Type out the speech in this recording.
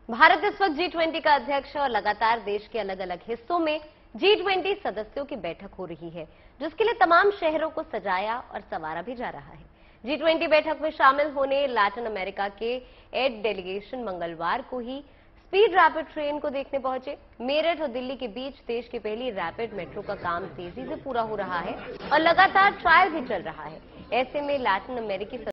भारत इस वक्त G20 का अध्यक्ष है और लगातार देश के अलग अलग हिस्सों में G20 सदस्यों की बैठक हो रही है, जिसके लिए तमाम शहरों को सजाया और संवारा भी जा रहा है। G20 बैठक में शामिल होने लैटिन अमेरिका के एड डेलीगेशन मंगलवार को ही स्पीड रैपिड ट्रेन को देखने पहुंचे। मेरठ और दिल्ली के बीच देश की पहली रैपिड मेट्रो का काम तेजी से पूरा हो रहा है और लगातार ट्रायल भी चल रहा है। ऐसे में लैटिन अमेरिकी